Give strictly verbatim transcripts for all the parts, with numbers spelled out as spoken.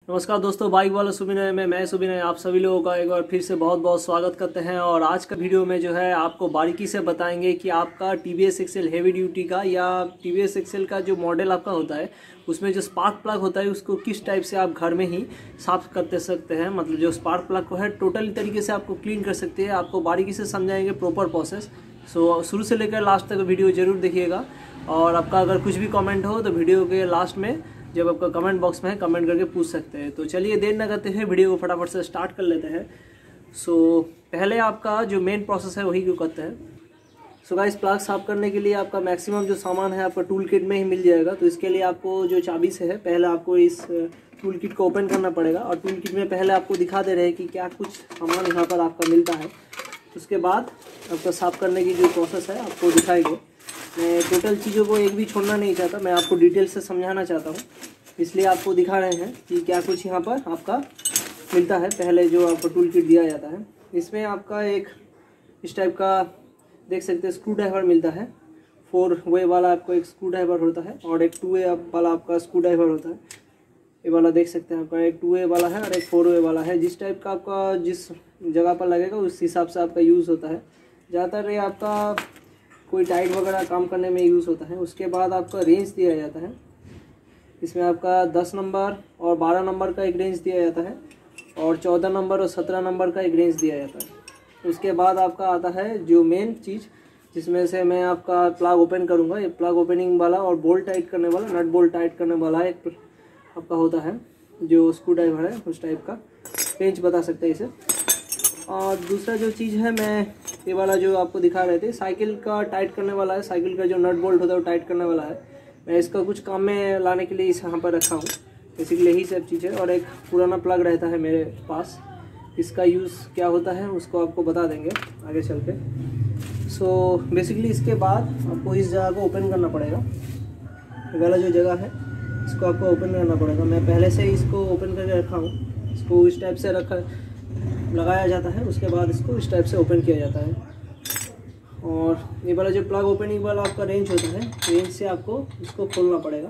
नमस्कार दोस्तों, बाइक वाला सुबिनय में मैं सुबिनय आप सभी लोगों का एक बार फिर से बहुत बहुत स्वागत करते हैं। और आज का वीडियो में जो है आपको बारीकी से बताएंगे कि आपका T V S excel heavy duty का या टी वी एस एक्सेल का जो मॉडल आपका होता है उसमें जो स्पार्क प्लग होता है उसको किस टाइप से आप घर में ही साफ करते सकते हैं। मतलब जो स्पार्क प्लग को है टोटली तरीके से आपको क्लीन कर सकते हैं। आपको बारीकी से समझाएंगे प्रॉपर प्रोसेस। सो शुरू से लेकर लास्ट तक वीडियो जरूर देखिएगा। और आपका अगर कुछ भी कमेंट हो तो वीडियो के लास्ट में जब आपका कमेंट बॉक्स में है कमेंट करके पूछ सकते हैं। तो चलिए देर न करते हुए वीडियो को फटाफट से स्टार्ट कर लेते हैं। सो पहले आपका जो मेन प्रोसेस है वही क्यों करते हैं। सो गाइस, प्लग साफ करने के लिए आपका मैक्सिमम जो सामान है आपका टूल किट में ही मिल जाएगा। तो इसके लिए आपको जो चाबी से है पहले आपको इस टूल किट को ओपन करना पड़ेगा। और टूल किट में पहले आपको दिखा दे रहे हैं कि क्या कुछ सामान यहाँ पर आपका मिलता है। उसके बाद आपका साफ करने की जो प्रोसेस है आपको दिखाएंगे। मैं टोटल चीज़ों को एक भी छोड़ना नहीं चाहता, मैं आपको डिटेल से समझाना चाहता हूँ, इसलिए आपको दिखा रहे हैं कि क्या कुछ यहाँ पर आपका मिलता है। पहले जो आपको टूल किट दिया जाता है इसमें आपका एक इस टाइप का देख सकते हैं स्क्रू ड्राइवर मिलता है। फोर वे वाला आपको एक स्क्रू ड्राइवर होता है और एक टू वे वाला आपका स्क्रू ड्राइवर होता है। ये वाला देख सकते हैं आपका एक टू वे वाला है और एक फोर वे वाला है। जिस टाइप का आपका जिस जगह पर लगेगा उस हिसाब से आपका यूज़ होता है। ज़्यादातर ये आपका कोई टाइट वगैरह काम करने में यूज़ होता है। उसके बाद आपका रेंज दिया जाता है। इसमें आपका दस नंबर और बारह नंबर का एक रेंज दिया जाता है और चौदह नंबर और सत्रह नंबर का एक रेंज दिया जाता है। उसके बाद आपका आता है जो मेन चीज़ जिसमें से मैं आपका प्लग ओपन करूँगा। ये प्लग ओपनिंग वाला और बोल्ट टाइट करने वाला, नट बोल्ट टाइट करने वाला एक आपका होता है जो स्क्रू ड्राइवर है उस टाइप का रेंज बता सकते हैं इसे। और दूसरा जो चीज़ है मैं ये वाला जो आपको दिखा रहे थे साइकिल का टाइट करने वाला है। साइकिल का जो नट बोल्ट होता है वो टाइट करने वाला है। मैं इसका कुछ काम में लाने के लिए इस यहाँ पर रखा हूँ। बेसिकली यही सब चीज़ है। और एक पुराना प्लग रहता है मेरे पास, इसका यूज़ क्या होता है उसको आपको बता देंगे आगे चल के। सो बेसिकली इसके बाद आपको इस जगह को ओपन करना पड़ेगा। ये वाला जो जगह है इसको आपको ओपन करना पड़ेगा। मैं पहले से ही इसको ओपन करके रखा हूँ। इसको इस टाइप से रखा लगाया जाता है, उसके बाद इसको इस टाइप से ओपन किया जाता है। और ये वाला जो प्लग ओपनिंग वाला आपका रेंज होता है, रेंज से आपको इसको खोलना पड़ेगा।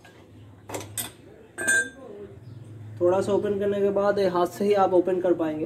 थोड़ा सा ओपन करने के बाद हाथ से ही आप ओपन कर पाएंगे।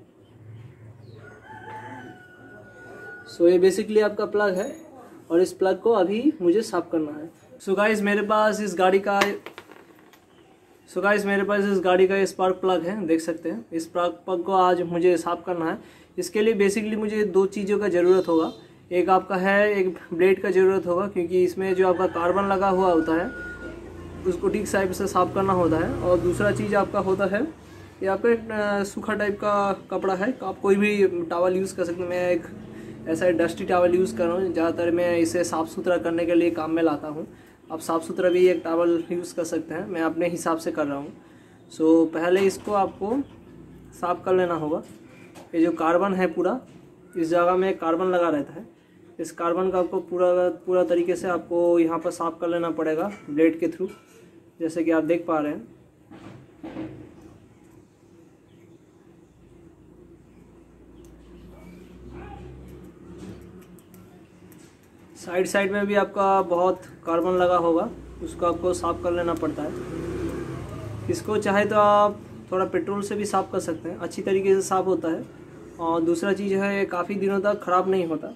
सो ये बेसिकली आपका प्लग है और इस प्लग को अभी मुझे साफ करना है। सो गाइस मेरे पास इस गाड़ी का सो गाइस मेरे पास इस गाड़ी का स्पार्क प्लग है, देख सकते हैं। इस स्पार्क प्लग को आज मुझे साफ करना है। इसके लिए बेसिकली मुझे दो चीज़ों का ज़रूरत होगा। एक आपका है एक ब्लेड का ज़रूरत होगा, क्योंकि इसमें जो आपका कार्बन लगा हुआ होता है उसको ठीक साइड से साफ करना होता है। और दूसरा चीज़ आपका होता है ये आपका सूखा टाइप का कपड़ा है। आप कोई भी टॉवल यूज़ कर सकते हैं। मैं एक ऐसा डस्टी टॉवल यूज़ कर रहा हूँ। ज़्यादातर मैं इसे साफ़ सुथरा करने के लिए काम में लाता हूँ। आप साफ़ सुथरा भी एक टॉवल यूज़ कर सकते हैं, मैं अपने हिसाब से कर रहा हूँ। सो पहले इसको आपको साफ़ कर लेना होगा। ये जो कार्बन है पूरा इस जगह में कार्बन लगा रहता है। इस कार्बन का आपको पूरा पूरा तरीके से आपको यहाँ पर साफ़ कर लेना पड़ेगा ब्लेड के थ्रू, जैसे कि आप देख पा रहे हैं। साइड साइड में भी आपका बहुत कार्बन लगा होगा, उसको आपको साफ़ कर लेना पड़ता है। इसको चाहे तो आप थोड़ा पेट्रोल से भी साफ़ कर सकते हैं, अच्छी तरीके से साफ़ होता है। और दूसरा चीज़ है ये काफ़ी दिनों तक ख़राब नहीं होता।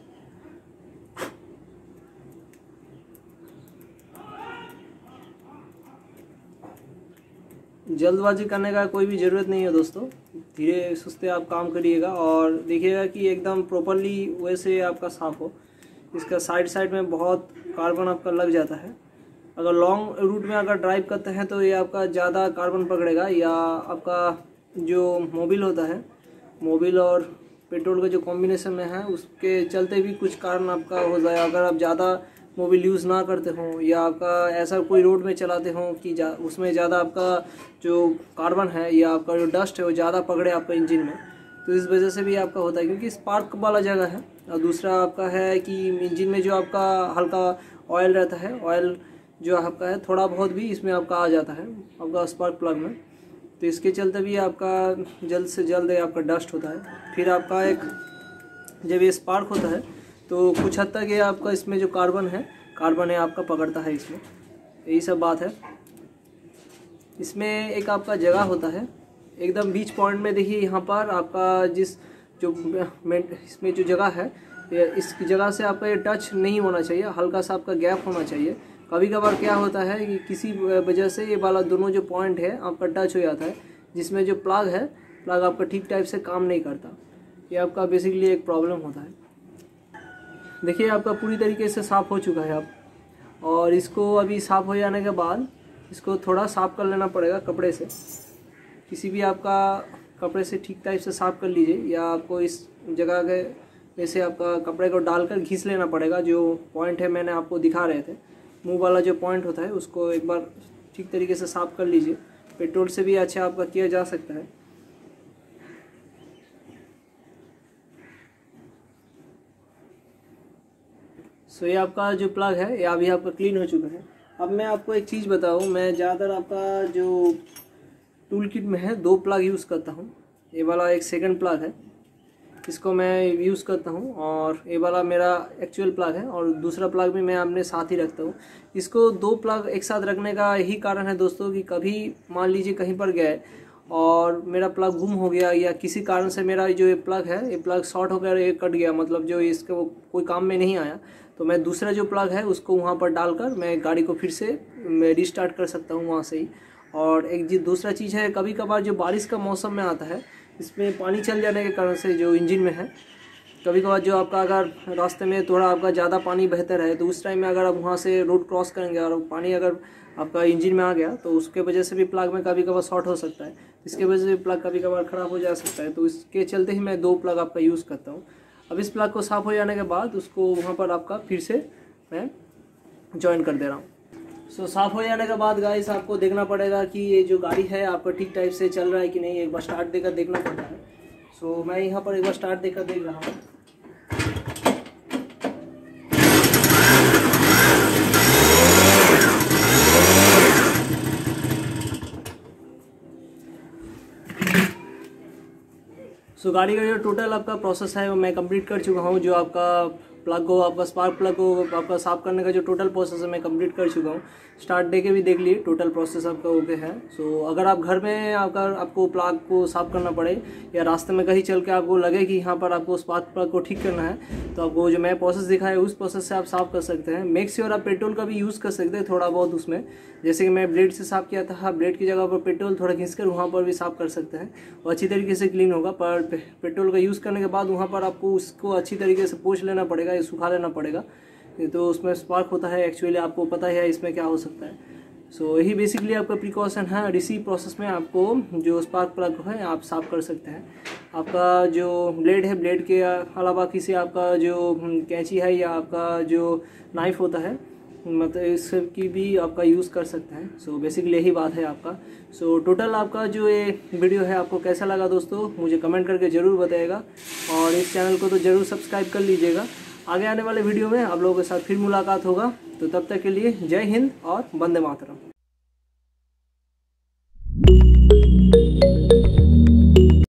जल्दबाजी करने का कोई भी ज़रूरत नहीं है दोस्तों, धीरे सुस्ते आप काम करिएगा और देखिएगा कि एकदम प्रॉपरली वैसे आपका साफ़ हो। इसका साइड साइड में बहुत कार्बन आपका लग जाता है। अगर लॉन्ग रूट में अगर ड्राइव करते हैं तो ये आपका ज़्यादा कार्बन पकड़ेगा। या आपका जो मोबिल होता है, मोबिल और पेट्रोल का जो कॉम्बिनेशन में है उसके चलते भी कुछ कारण आपका हो जाए। अगर आप ज़्यादा मोबिल यूज़ ना करते हों या आपका ऐसा कोई रोड में चलाते हों कि जा उसमें ज़्यादा आपका जो कार्बन है या आपका जो डस्ट है वो ज़्यादा पकड़े आपका इंजन में, तो इस वजह से भी आपका होता है, क्योंकि स्पार्क वाला जगह है। और दूसरा आपका है कि इंजन में जो आपका हल्का ऑयल रहता है, ऑयल जो आपका है थोड़ा बहुत भी इसमें आपका आ जाता है आपका स्पार्क प्लग में। तो इसके चलते भी आपका जल्द से जल्द आपका डस्ट होता है। फिर आपका एक जब ये स्पार्क होता है तो कुछ हद तक ये आपका इसमें जो कार्बन है कार्बन है आपका पकड़ता है इसमें। यही सब बात है। इसमें एक आपका जगह होता है एकदम बीच पॉइंट में। देखिए यहाँ पर आपका जिस जो इसमें जो जगह है, इस जगह से आपका ये टच नहीं होना चाहिए, हल्का सा आपका गैप होना चाहिए। कभी कभार क्या होता है कि किसी वजह से ये वाला दोनों जो पॉइंट है आपका टच हो जाता है, जिसमें जो प्लग है, प्लग आपका ठीक टाइप से काम नहीं करता। ये आपका बेसिकली एक प्रॉब्लम होता है। देखिए आपका पूरी तरीके से साफ़ हो चुका है अब, और इसको अभी साफ़ हो जाने के बाद इसको थोड़ा साफ़ कर लेना पड़ेगा कपड़े से। किसी भी आपका कपड़े से ठीक टाइप से साफ़ कर लीजिए, या आपको इस जगह के वैसे आपका कपड़े को डालकर घिस लेना पड़ेगा। जो पॉइंट है मैंने आपको दिखा रहे थे, मुंह वाला जो पॉइंट होता है उसको एक बार ठीक तरीके से साफ़ कर लीजिए। पेट्रोल से भी अच्छा आपका किया जा सकता है। सो ये आपका जो प्लग है ये अभी आपका क्लीन हो चुका है। अब मैं आपको एक चीज़ बताऊँ, मैं ज़्यादातर आपका जो टूल किट में है दो प्लग यूज़ करता हूँ। ये वाला एक सेकंड प्लग है, इसको मैं यूज़ करता हूँ, और ये वाला मेरा एक्चुअल प्लग है, और दूसरा प्लग भी मैं अपने साथ ही रखता हूँ। इसको दो प्लग एक साथ रखने का यही कारण है दोस्तों कि कभी मान लीजिए कहीं पर गए और मेरा प्लग गुम हो गया, या किसी कारण से मेरा जो ये प्लग है ये प्लग शॉर्ट होकर ये कट गया, मतलब जो इसके कोई काम में नहीं आया, तो मैं दूसरा जो प्लग है उसको वहाँ पर डालकर मैं गाड़ी को फिर से मैं रिस्टार्ट कर सकता हूँ वहाँ से ही। और एक जी दूसरा चीज़ है, कभी कभार जो बारिश का मौसम में आता है, इसमें पानी चल जाने के कारण से जो इंजन में है, कभी कभार जो आपका अगर रास्ते में थोड़ा आपका ज़्यादा पानी बहता रहे, तो उस टाइम में अगर आप वहाँ से रोड क्रॉस करेंगे और पानी अगर आपका इंजन में आ गया, तो उसके वजह से भी प्लग में कभी कभार शॉर्ट हो सकता है। इसके वजह से भी प्लग कभी कभार ख़राब हो जा सकता है। तो इसके चलते ही मैं दो प्लग आपका यूज़ करता हूँ। अब इस प्लग को साफ़ हो जाने के बाद उसको वहाँ पर आपका फिर से मैं जॉइन कर दे रहा हूँ। सो so, साफ़ हो जाने के बाद गाइस आपको देखना पड़ेगा कि ये जो गाड़ी है आपका ठीक टाइप से चल रहा है कि नहीं, एक बार स्टार्ट देकर देखना पड़ता है। सो so, मैं यहाँ पर एक बार स्टार्ट देकर देख रहा हूँ। सो so, गाड़ी का जो टोटल आपका प्रोसेस है वो मैं कंप्लीट कर चुका हूँ। जो आपका प्लग को आपका स्पार्क प्लग को आपका साफ़ करने का जो टोटल प्रोसेस है मैं कंप्लीट कर चुका हूँ। स्टार्ट दे के भी देख लिए, टोटल प्रोसेस आपका ओके है। सो so, अगर आप घर में आपका आपको प्लग को साफ़ करना पड़े, या रास्ते में कहीं चल के आपको लगे कि यहाँ पर आपको स्पार्क प्लग को ठीक करना है, तो आपको जो मैं प्रोसेस दिखाया उस प्रोसेस से आप साफ़ कर सकते हैं। मेक श्योर आप पेट्रोल का भी यूज़ कर सकते हैं थोड़ा बहुत उसमें, जैसे कि मैं ब्लेड से साफ़ किया था, ब्लेड की जगह पर पेट्रोल थोड़ा घिस कर वहाँ पर भी साफ़ कर सकते हैं और अच्छी तरीके से क्लीन होगा। पर पेट्रोल का यूज़ करने के बाद वहाँ पर आपको उसको अच्छी तरीके से पोंछ लेना पड़ेगा या सुखा लेना पड़ेगा, तो उसमें स्पार्क होता है एक्चुअली, आपको पता है इसमें क्या हो सकता है। सो so, यही बेसिकली आपका प्रिकॉशन है। और इसी प्रोसेस में आपको जो स्पार्क प्लग है आप साफ़ कर सकते हैं। आपका जो ब्लेड है, ब्लेड के अलावा किसी आपका जो कैंची है या आपका जो नाइफ होता है, मतलब इस सब की भी आपका यूज़ कर सकते हैं। सो so, बेसिकली यही बात है आपका। सो so, टोटल आपका जो ये वीडियो है आपको कैसा लगा दोस्तों, मुझे कमेंट करके ज़रूर बताइएगा, और इस चैनल को तो ज़रूर सब्सक्राइब कर लीजिएगा। आगे आने वाले वीडियो में आप लोगों के साथ फिर मुलाकात होगा, तो तब तक के लिए जय हिंद और वंदे मातरम।